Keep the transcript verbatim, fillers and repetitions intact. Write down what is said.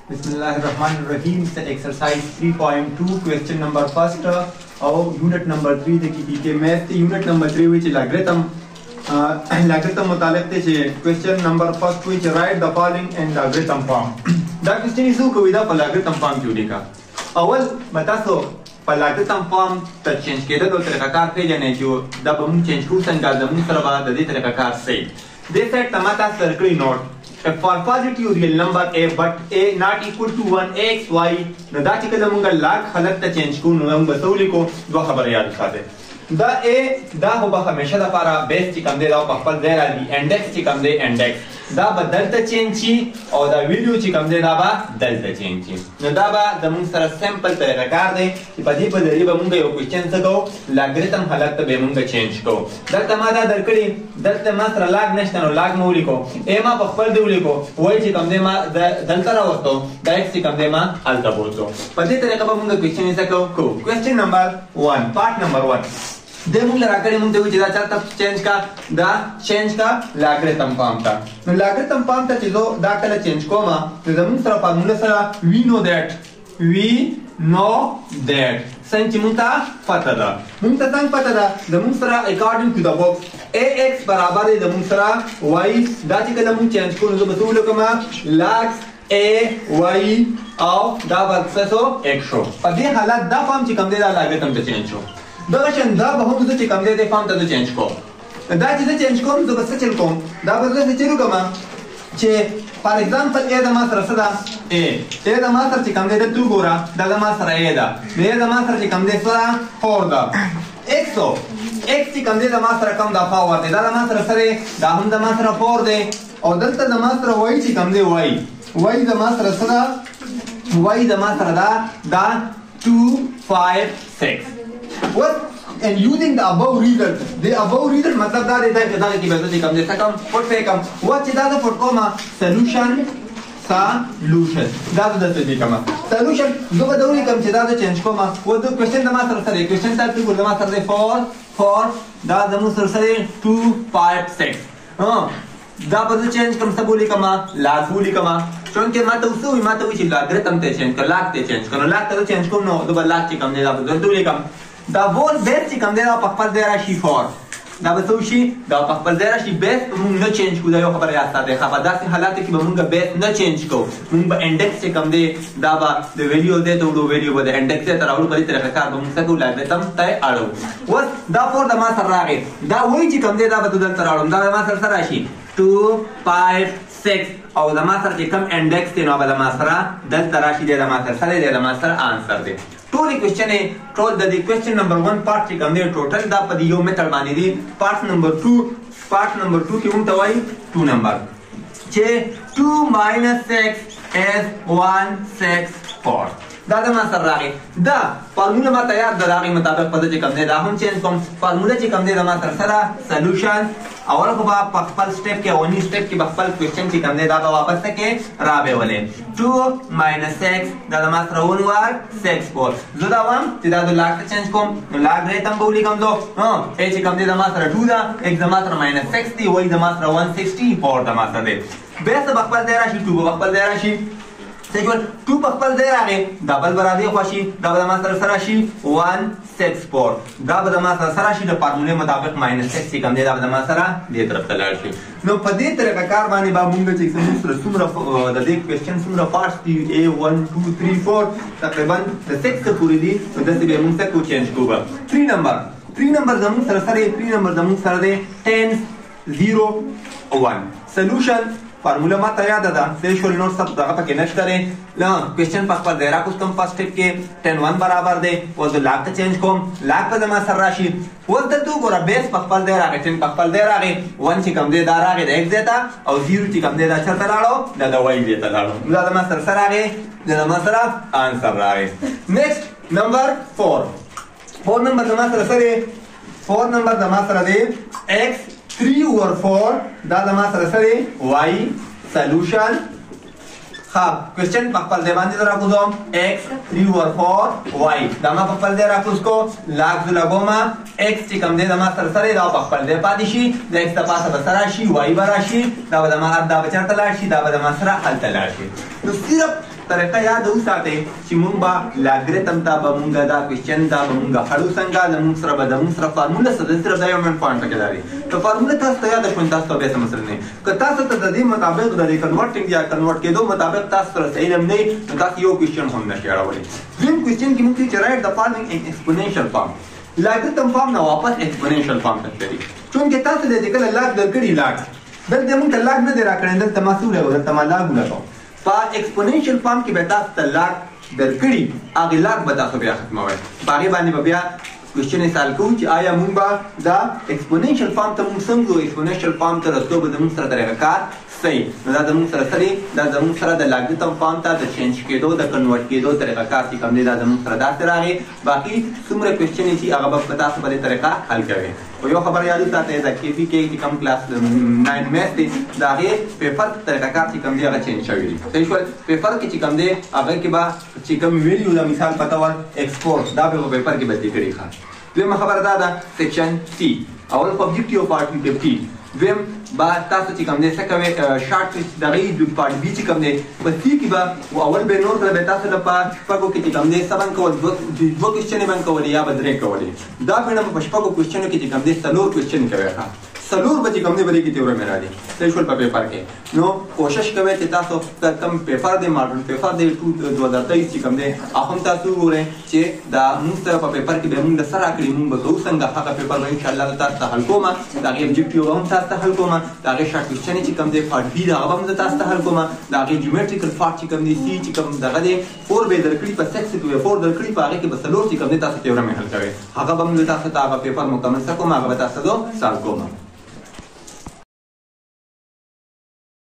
बिस्मिल्लाहिर्रहमानिर्रहीम से exercise three point two question number first और यूनिट नंबर थ्री देखी के मैथ यूनिट नंबर थ्री विच लॉगरिथम लॉगरिथम मुतालिक ते क्वेश्चन नंबर फर्स्ट विच write the following in logarithm form दा क्वेश्चन इज को विदा पर लॉगरिथम फॉर्म क्यों लिखा अव्वल बता सो पर लॉगरिथम फॉर्म त चेंज केदा दो तरीका कार पे जाने जो दा बम चेंज को संगा दम सरवा द दे तरीका कार से दे सेट टमाटा circle note if for positive real number a but a not equal to one x y न दा چې کله مونږ لاګ خلق ته چینج کو نو موږ بسولې کو دوه خبره یاد ساته دا a دا هو به همیشه د لپاره بیس چې کوم دی دا په خپل ځای راځي انډیکس چې کوم دی انډیکس دا به دلته چینج شي او دا ویډیو چې کوم دی دا به دلته چینج شي نو دا به د موږ سره سمپل طریقه کار دی چې په دې په ذریعه به موږ یو کوېسچن څه کوو لاګریتم حالت ته به موږ چینج کوو دلته ما دا درکړي دلته ما سره لاګ نشته نو لاګ مو ولیکو ا ما په خپل دی ولیکو وای چې کوم دی ما دلته راوستو دا ایکس چې کوم دی ما هلته بوتلو په دې طریقه به موږ کوېسچن یې څه کوو کوېسچن نمبر ون پارت نمبر ون د موږ راکړی موږ ته چې دا چاته چینج کا دا چینج کا لاګریتم فارم تا نو لاګریتم فارم ته چې زه دا کله چینج کوم نو زموږ سره فارموله سره وی نو دیٹ وی نو دیٹ څنګه چې موږ ته پته ده موږ ته څنګه پته ده زموږ سره اکارډینګ ټو د بوکس ا ایکس برابر دی زموږ سره وای دا چې کله موږ چینج کوو نو زه به څه ولیکم لاکس ا وای او دا به څه شو ایکس شو په دې حالت دا فارم چې کوم دی دا لاګریتم ته چینج شو دا شان دا به هم زه چې کوم دی د فارم ته چینج کوم دا چې زه چینج کوم زه به څه چل کوم دا به زه څه چلو کوم چې فار ایگزامپل ا د ما سره څه ده ا ا د ما سره چې کوم دی د تو ګوره دا د ما سره ا ده د ا د ما سره چې کوم دی سره فور ده ایکس او ایکس چې کوم دی د ما سره کوم دا پاور دی دا د ما سره سره دا هم د ما سره فور دی او دلته د ما سره وای چې کوم دی وای وای د ما سره سره وای د ما سره دا دا two five six what and using the above result the above result मतलब دا دیتا ہے کہ دا کی ویلیو کم دے سکم پٹ پہ کم what چې دا د پٹ کوما solution solution دا د څه کما solution زه به دونی کم چې دا د چینج کوما و د کوېسچن د ما سره سره کوېسچن تاسو ګور د ما سره four four دا د مو سره سره two five six ها دا به چینج کم څه بولی کما لاس بولی کما چونکه ما ته وسوي ما ته وی چې لاګریتم ته چینج کړه لاګ ته چینج کړه لاګ ته چینج کوم نو د بل لاګ چې کم دی دا به دوی کم دا بول بیس چې کوم دی دا په خپل ځای راشي فور دا به څه وشي دا په خپل ځای راشي بیس موږ نه چینج کوو دا یو خبره یاد ساتئ ښه په داسې حالاتو کې به موږ بیس نه چینج کوو موږ به انډیکس چې کوم دی دا به د ویډیو دی ته وړو ویډیو به د انډیکس ته راوړو په دې طریقه کار به موږ څه کوو لاګریتم ته اړو اوس دا فور د ما سره راغی دا وایي چې کوم دی دا به دلته راوړم دا د ما سره سره راشي two five six او د ما سره چې کوم انډیکس دی نو به د ما سره دلته راشي دی د ما سره سره دی د ما سره آنسر دی ټول کوېسچن ټول د دې کوېسچن نمبر ون پارت چې کوم دی ټوټل دا په یو میتھډ باندې دی پارت نمبر two پارت نمبر two کې موږ ته وایي two نمبر چې two minus six is one six four دا د ما سره راغی دا فارموله ما ته یاد ده د هغې مطابق په ده چې کوم دی دا هم چینج کوم فارموله چې کوم دی د ما سره سره سلوشن اول خو به په خپل سټیپ کې اولني سټیپ کې به خپل کوېسچن چې کوم دی دا به واپس ته کې را به ولې two minus six دا د ما سره ون وار six four زه دا وایم چې دا د لاګ ته چینج کوم نو لاګریتم به ولیکم زه ا چې کوم دی د ما سره two ده ایکس د ما سره minus six دی وای د ما سره one sixty four د ما سره دی بیس به خپل ځای راشي two به خپل ځای راشي سیکول two په خپل ځای راغی دا بل به راځي خواشي دا به د ما سره سره شي one six four دا به د ما سره سره شي د فارمولې مطابق minus six چې کوم دی دا به د ما سره دې طرف ته لاړ شي نو په دې طریقه کار باندې به موږ چې زموږ سره څومره د دې کوېسچن څومره پارټس دي a one two three four تقریبا د six پورې دي نو داسې به موږ څه کوو چینج کوو three نمبر three نمبر زموږ سره سره three نمبر زموږ سره دی ten zero one سلوشن فارموله ما ته یاده ده سیشول نوټ سب دغه پکې نشته دی نه کوېسچن په خپل ځای راکوس کوم فرسټ سټیپ کې ten one برابر دی اوس د لاګ ته چینج کوم لاګ به زما سره راشي اوس دلته وګوره بیس په خپل ځای راغی ټن په خپل ځای راغی ون چې کوم دی دا راغی د ایکس ځای ته او زیرو چې کوم دی دا چېرته لاړو دا د وای ځای ته لاړو دا زما سره څه راغی دا زما سره آنسر راغی نیکسټ نمبر فور فور نمبر زما سره څه دی فور نمبر زما سره دی ایکس three over four دا د ما سره سره y solution ها کوېسچن په خپل ځای باندې راکوزوم x three over four y دا ما په خپل ځای راکوز کو لاګ زه لګوم x چې کوم دی د ما سره سره دا په خپل ځای پاتې شي د x د پاسه به سره راشي y به راشي دا به د ما دا به چېرته لاړ شي دا به د ما سره هلته لاړ شي نو صرف طریقه یاد وساتئ چې مونږ به لاګریتم ته به مونږ دا کوېسچن ته به مونږ هړو څنګه زمونږ سره به زمونږ سره فارموله څه ده صرف دا یو مین پوینټ پکې دا دی که فارموله تاسو ته یاده شوه تاسو ته بیا څه مسله نه که تاسو ته د دې مطابق د دې کنورټینګ یا کنورټ کېدو مطابق تاسو سره څه علم نه وي نو تاسو یو کوېسچن هم نشئ اړولی دویم کوېسچن کې مونږ چې رایټ د فارمینګ ان ایکسپوننشل فارم لاګریتم فارم نه واپس ایکسپوننشل فارم ته تللي چونکې تاسو د دې کله لاګ درکړي لاګ دلته مونږ ته لاګ نه دی راکړی دلته ما څه ولګوو دلته ما لاګ ولګوو په ایکسپوننشل فارم کې به تاسو ته لاګ درکړي هغې لاګ به تاسو بیا ختموئ په هغې باندې به بیا کوېسچن یې سال کوو چې آیا مونږ به دا ایکسپوننشل فارم ته مونږ څنګه ایکسپوننشل فارم ته رسېدو به زمونږ سره طریقه کار صحیح نو دا زمونږ سره څه دی دا زمونږ سره د لاګریتم فارم ته د چینج کېدو د کنورټ کېدو طریقه کار چې کوم دی دا زمونږ سره داسې راغی باقي څومره کوېسچن چې هغه به په تاسو په دې طریقه حل کوئ خو یو خبره یاد وساتئ د کې پي کې چې کوم کلاس ناین میث دی د هغې پیپر طریقه کار چې کوم دی هغه چینج شوی دی صحیح شول پیپر کې چې کوم دی هغه کې به چې کوم ویلیو د مثال په طور ایکسپورټ دا به په پیپر کې بدلې کړي ښه دویمه خبره دا ده سیکشن سی اول په ابجیکټیو پارټ کې ففټي دویم با تاسو چې کوم دی څه کوئ شارټ د هغې پارټ بي چې کوم دی په سی کې به اول به نور کله به تاسو لپاره شپږو کې چې کوم دی څه بند کول دوه کوېسچنې بند کولې یا به درې کولې دا بیڼه په شپږو کوېسچنو کې چې کوم دی څلور کوېسچن کوئ ښه څلور به چې کوم دی به دې کې تیوره مې راځي صحیح شول په پیپر کې نو کوشش کوئ چې تاسو کوم پیپر دی ماډل پیپر دی دوه هزار تیئیس چې کوم دی هغه هم تاسو وګورئ چې دا مونږ ته په پیپر کې به مونږ د څه راکړي مونږ به کوو څنګه هغه پیپر به انشاءالله تاسو ته حل کوم د هغې ابجیکټیو هم تاسو ته حل کوم د هغې شارټ کوېسچن چې کوم دی پارټ بي د هغه به هم زه تاسو ته حل کوم د هغې جیومټریکل پارټ چې کوم دی سی چې کوم دغه دی فور به یې درکړي په سکس کې به فور درکړي په هغې کې به څلور چې کوم دی تاسو تیوره مې حل کوئ هغه به هم زه تاسو ته هغه پیپر مکمل څه کوم هغه به تاسو ته سال کوم